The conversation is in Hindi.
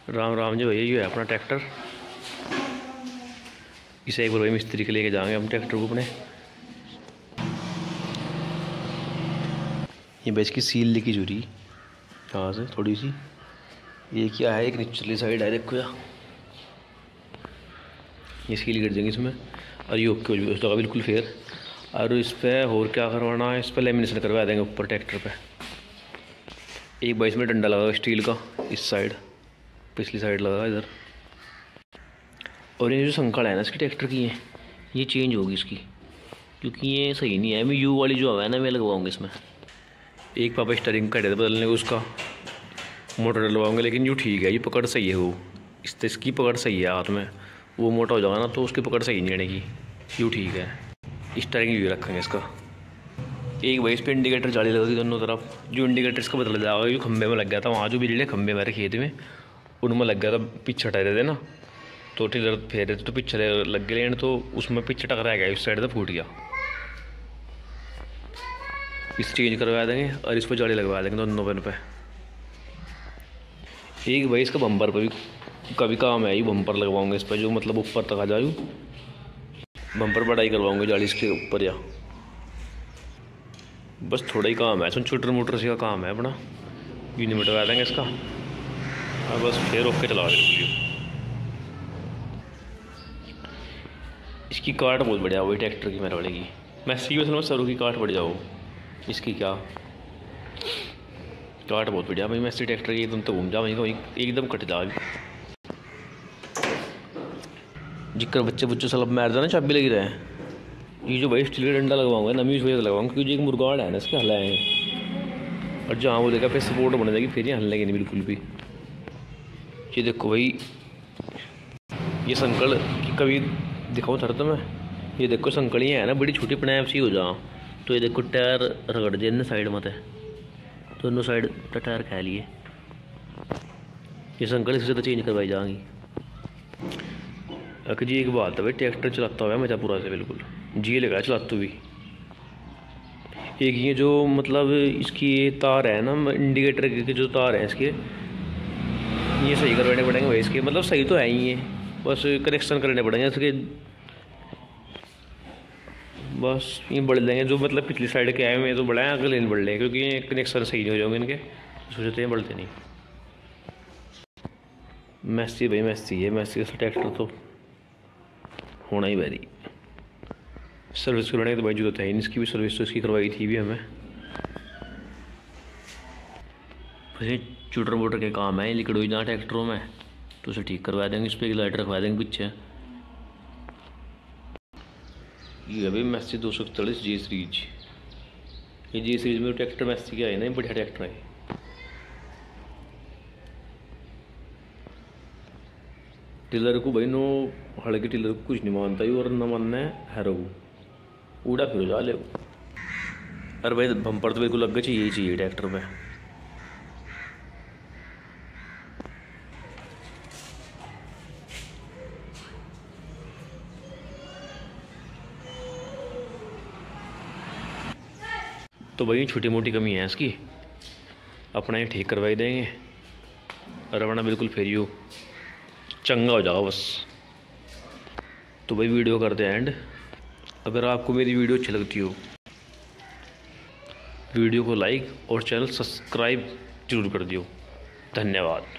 राम राम जी भैया, ये है अपना ट्रैक्टर। इसे एक बार भाई मिस्त्री के लेके जाएंगे हम ट्रैक्टर को अपने। ये भाई इसकी सील लीकेज हो रही यहाँ से थोड़ी सी। ये क्या है, एक निचली साइड है, देखो यार ये सील गिर जाएंगे इसमें। और ये ओके हो जाएगा बिल्कुल फेयर। और इस पर और क्या करवाना है, इस पर लेमिनेशन करवा देंगे ऊपर ट्रैक्टर पे। एक भाई इसमें डंडा लगा स्टील का, इस साइड पिछली साइड लगा इधर। और ये जो संकड़ है ना इसकी ट्रैक्टर की है, ये चेंज होगी इसकी, क्योंकि ये सही नहीं है। मैं यू वाली जो है ना मैं लगवाऊंगा इसमें। एक पापा स्टीयरिंग का बदलने को उसका मोटर डलवाऊंगा, लेकिन यू ठीक है, ये पकड़ सही है। वो इसकी पकड़ सही है हाथ में। वो मोटा हो जाएगा ना तो उसकी पकड़ सही नहीं रहेगी। यू ठीक है, स्टीयरिंग यू रखेंगे इसका। एक भाई इस पर इंडिकेटर जाली लगेगी दोनों तरफ। जो इंडिकेटर इसका बदल जाएगा, जो खंभे में लग गया था, वहाँ जो बिजली खंभे मेरे खेत में उनमें लग गया था, पीछे हटा रहे थे ना, तो टिलर फेरे थे तो पीछे लग गए लेकिन, तो उसमें पीछे टकरा गया, इस साइड से फूट गया। इस चेंज करवा देंगे और इस पर जाली लगवा देंगे दोनों पेन पे। एक भाई इसका बम्पर पर भी कभी काम है, ये बम्पर लगवाऊंगे इस पर, जो मतलब ऊपर तक आ जाए बम्पर बढ़ाई करवाऊंगे जाली इसके ऊपर। या बस थोड़ा ही काम है, छोटर मोटर से का काम है अपना। यूनिट मिटवा देंगे इसका और बस फिर ओके चला देंगे। इसकी काट बहुत बढ़िया हुई ट्रैक्टर की मेरे वाले की। मैं सी में सरू की काट बढ़ जाओ इसकी, क्या काट बहुत बढ़िया भाई। मैं सी ट्रैक्टर की एकदम तो घूम जा वहीं एकदम कट जा। जिक्र बच्चे सब मार जाना चाबी लगी रहे हैं। ये जो भाई स्टील का डंडा लगवाऊंगा नमी इस वजह से लगवाऊंगा, क्योंकि एक मुर्गाड़ है ना इसके हलाएँ, और जहाँ वो देखा फिर सपोर्ट बन जाएगी, फिर ये हलने नहीं बिल्कुल भी। ये देखो भाई, ये संकल की कभी दिखाऊँ थर तो मैं, ये देखो संकड़ियाँ है ना बड़ी छोटी पनैप सी हो जा। तो ये देखो टायर रगड़ दिए ना साइड मत है, दोनों साइड टायर खा लिए। ये संकल इससे तो चेंज करवाई जाएंगी। अक जी एक बात है भाई, ट्रैक्टर चलाता हुआ मजा पूरा से बिल्कुल जी लगा चलाते भी। एक ये जो मतलब इसकी ये तार है ना, इंडिकेटर के जो तार है इसके, ये सही करवाने पड़ेंगे भाई इसके। मतलब सही तो है ही है, बस कनेक्शन करने पड़ेंगे इसके। बस ये बढ़ लेंगे, जो मतलब पिछली साइड के आए हुए तो बढ़ाएं, अगले नहीं बढ़ लेंगे, क्योंकि ये कनेक्शन सही नहीं हो जाएंगे इनके, सोचते हैं बढ़ते नहीं। मैसी भाई मैसी है, मैसी का ट्रैक्टर तो होना ही भारी। सर्विस करवाने की तो भाई जरूरत है नहीं, इसकी भी सर्विस तो इसकी करवाई थी भी हमें। वैसे चूटर वोटर के काम है, लिक्विड हुई जहाँ ट्रैक्टरों में, तो उसे ठीक करवा देंगे। इस पर एक लाइट रखवा देंगे पीछे। ये अभी मैसी 241 जी सीरीज। ये जी सीरीज में ट्रैक्टर मैसी का है ना, बढ़िया ट्रैक्टर है। टिलर को भाई नो हड़के टिलर को कुछ नहीं मानता ही, और न मानना है रो उड़ा फिर जा ले। अरे भाई बम्पर तो बिल्कुल लग गए चाहिए, चाहिए ट्रैक्टर में। तो भाई छोटी मोटी कमी है इसकी, अपना ये ठीक करवाई देंगे और अपना बिल्कुल फिर यू चंगा हो जाओ बस। तो भाई वीडियो करते हैं एंड। अगर आपको मेरी वीडियो अच्छी लगती हो, वीडियो को लाइक और चैनल सब्सक्राइब जरूर कर दियो। धन्यवाद।